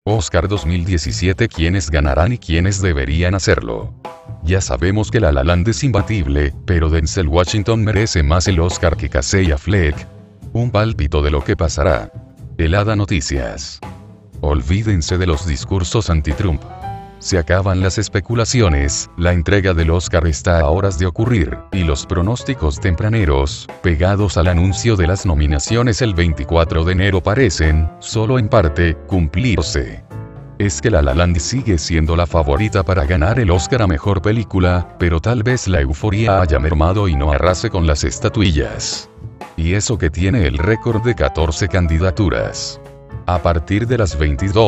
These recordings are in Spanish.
Oscar 2017. ¿Quiénes ganarán y quiénes deberían hacerlo? Ya sabemos que La La Land es imbatible, pero Denzel Washington merece más el Oscar que Casey Affleck. Un pálpito de lo que pasará. Helada Noticias. Olvídense de los discursos anti-Trump. Se acaban las especulaciones, la entrega del Oscar está a horas de ocurrir, y los pronósticos tempraneros, pegados al anuncio de las nominaciones el 24 de enero parecen, solo en parte, cumplirse. Es que La La Land sigue siendo la favorita para ganar el Oscar a Mejor Película, pero tal vez la euforía haya mermado y no arrase con las estatuillas. Y eso que tiene el récord de 14 candidaturas. A partir de las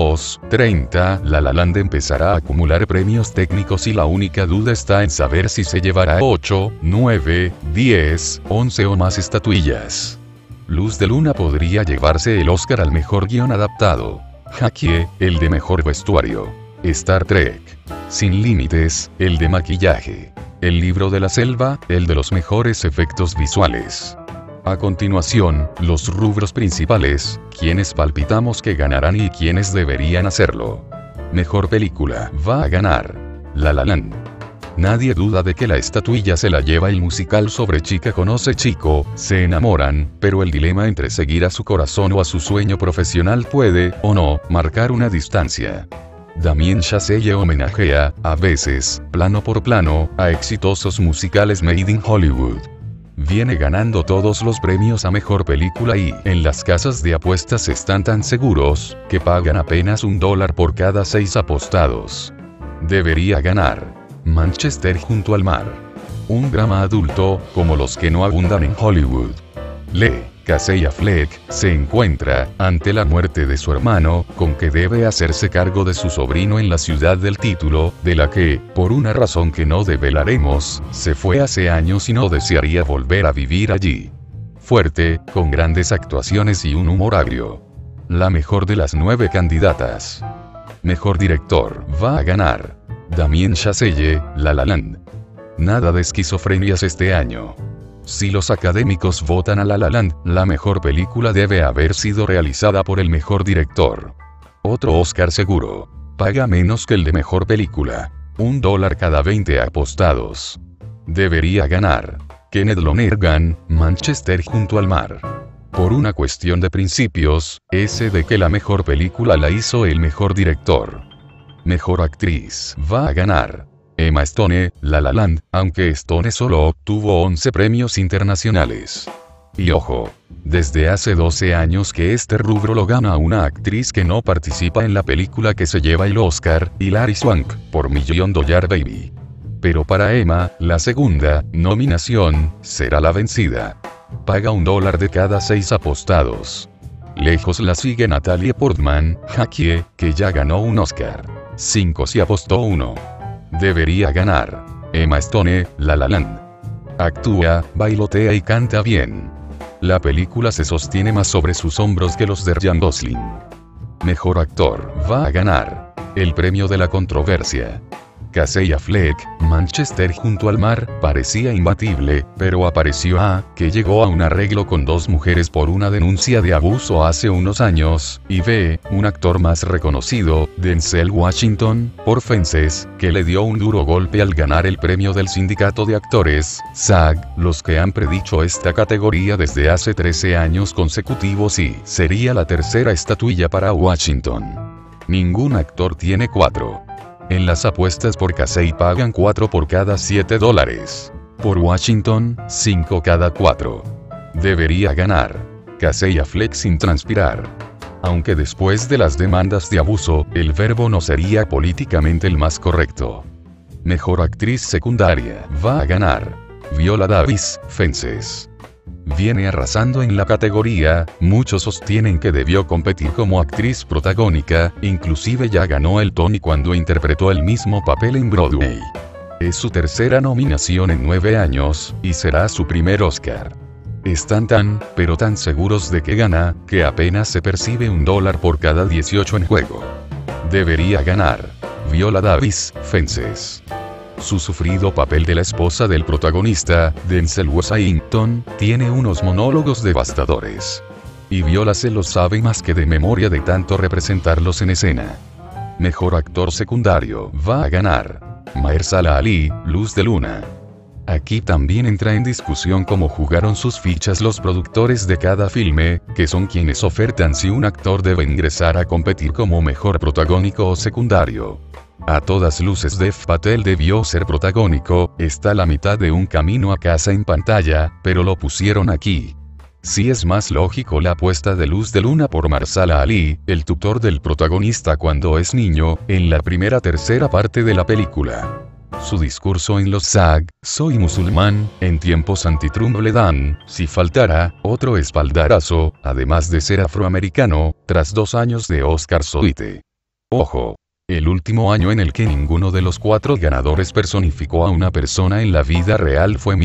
22:30, La La Land empezará a acumular premios técnicos y la única duda está en saber si se llevará 8, 9, 10, 11 o más estatuillas. Luz de Luna podría llevarse el Oscar al mejor guión adaptado. Jackie, el de mejor vestuario. Star Trek. Sin Límites, el de maquillaje. El Libro de la Selva, el de los mejores efectos visuales. A continuación, los rubros principales, quienes palpitamos que ganarán y quienes deberían hacerlo. Mejor película, va a ganar La La Land. Nadie duda de que la estatuilla se la lleva el musical sobre chica conoce chico, se enamoran, pero el dilema entre seguir a su corazón o a su sueño profesional puede, o no, marcar una distancia. Damien Chazelle homenajea, a veces, plano por plano, a exitosos musicales made in Hollywood. Viene ganando todos los premios a mejor película y, en las casas de apuestas están tan seguros, que pagan apenas $1 por cada 6 apostados. Debería ganar Manchester junto al mar. Un drama adulto, como los que no abundan en Hollywood. Casey Affleck, se encuentra, ante la muerte de su hermano, con que debe hacerse cargo de su sobrino en la ciudad del título, de la que, por una razón que no develaremos, se fue hace años y no desearía volver a vivir allí. Fuerte, con grandes actuaciones y un humor agrio. La mejor de las 9 candidatas. Mejor director, va a ganar Damien Chazelle, La La Land. Nada de esquizofrenias este año. Si los académicos votan a La La Land, la mejor película debe haber sido realizada por el mejor director. Otro Oscar seguro. Paga menos que el de mejor película. $1 cada 20 apostados. Debería ganar Kenneth Lonergan, Manchester junto al mar. Por una cuestión de principios, ese de que la mejor película la hizo el mejor director. Mejor actriz, va a ganar Emma Stone, La La Land, aunque Stone solo obtuvo 11 premios internacionales. Y ojo, desde hace 12 años que este rubro lo gana una actriz que no participa en la película que se lleva el Oscar, Hilary Swank, por $1 Million Baby. Pero para Emma, la segunda nominación será la vencida. Paga $1 de cada 6 apostados. Lejos la sigue Natalie Portman, Jackie, que ya ganó un Oscar. 5 si apostó 1. Debería ganar Emma Stone, La La Land. Actúa, bailotea y canta bien. La película se sostiene más sobre sus hombros que los de Ryan Gosling. Mejor actor, va a ganar el premio de la controversia. Casey Affleck, Manchester junto al mar, parecía imbatible, pero apareció que llegó a un arreglo con 2 mujeres por una denuncia de abuso hace unos años, y un actor más reconocido, Denzel Washington, por Fences, que le dio un duro golpe al ganar el premio del sindicato de actores, SAG, los que han predicho esta categoría desde hace 13 años consecutivos y sería la tercera estatuilla para Washington. Ningún actor tiene 4. En las apuestas por Casey pagan 4 por cada $7. Por Washington, 5 cada 4. Debería ganar Casey Affleck sin transpirar. Aunque después de las demandas de abuso, el verbo no sería políticamente el más correcto. Mejor actriz secundaria, va a ganar Viola Davis, Fences. Viene arrasando en la categoría, muchos sostienen que debió competir como actriz protagónica, inclusive ya ganó el Tony cuando interpretó el mismo papel en Broadway. Es su tercera nominación en 9 años, y será su primer Oscar. Están pero tan seguros de que gana, que apenas se percibe $1 por cada 18 en juego. Debería ganar Viola Davis, Fences. Su sufrido papel de la esposa del protagonista, Denzel Washington, tiene unos monólogos devastadores. Y Viola se los sabe más que de memoria de tanto representarlos en escena. Mejor actor secundario va a ganar Mahershala Ali, Luz de Luna. Aquí también entra en discusión cómo jugaron sus fichas los productores de cada filme, que son quienes ofertan si un actor debe ingresar a competir como mejor protagónico o secundario. A todas luces Dev Patel debió ser protagónico, está la mitad de un camino a casa en pantalla, pero lo pusieron aquí. Sí es más lógico la apuesta de Luz de Luna por Mahershala Ali, el tutor del protagonista cuando es niño, en la tercera parte de la película. Su discurso en los SAG, soy musulmán, en tiempos anti-Trump le dan, si faltara, otro espaldarazo, además de ser afroamericano, tras 2 años de Oscar so White. Ojo. El último año en el que ninguno de los 4 ganadores personificó a una persona en la vida real fue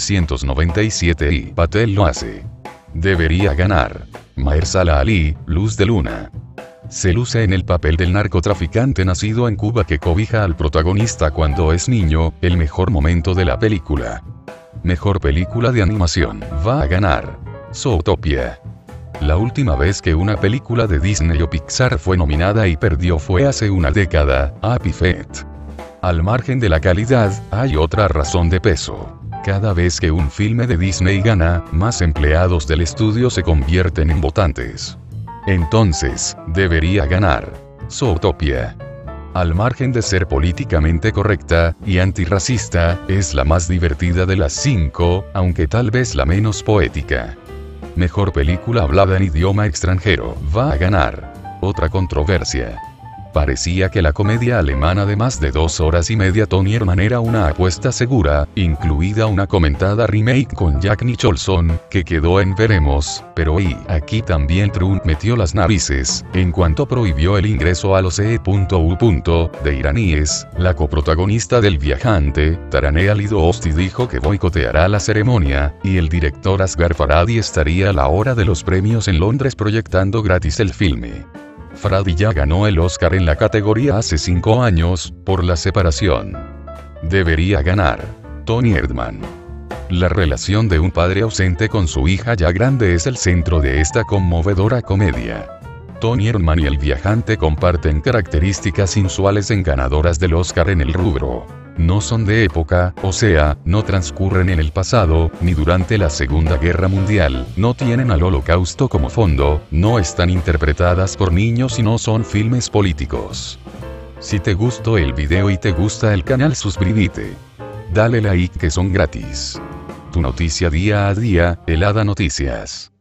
1997 y Patel lo hace. Debería ganar Mahershala Ali, Luz de Luna. Se luce en el papel del narcotraficante nacido en Cuba que cobija al protagonista cuando es niño, el mejor momento de la película. Mejor película de animación va a ganar Zootopia. La última vez que una película de Disney o Pixar fue nominada y perdió fue hace una década, Happy Feet. Al margen de la calidad, hay otra razón de peso. Cada vez que un filme de Disney gana, más empleados del estudio se convierten en votantes. Entonces, debería ganar Zootopia. Al margen de ser políticamente correcta y antirracista, es la más divertida de las 5, aunque tal vez la menos poética. Mejor película hablada en idioma extranjero va a ganar otra controversia. Parecía que la comedia alemana de más de 2 horas y media Toni Erdmann era una apuesta segura, incluida una comentada remake con Jack Nicholson, que quedó en veremos, pero aquí también Trump metió las narices, en cuanto prohibió el ingreso a los E.U. de iraníes. La coprotagonista del Viajante, Taranea Lido-Osti dijo que boicoteará la ceremonia, y el director Asghar Farhadi estaría a la hora de los premios en Londres proyectando gratis el filme. Farhadi ya ganó el Oscar en la categoría hace 5 años, por La separación. Debería ganar Toni Erdmann. La relación de un padre ausente con su hija ya grande es el centro de esta conmovedora comedia. Toni Erdmann y el Viajante comparten características inusuales en ganadoras del Oscar en el rubro. No son de época, o sea, no transcurren en el pasado, ni durante la Segunda Guerra Mundial, no tienen al Holocausto como fondo, no están interpretadas por niños y no son filmes políticos. Si te gustó el video y te gusta el canal, suscríbete. Dale like que son gratis. Tu noticia día a día, Helada Noticias.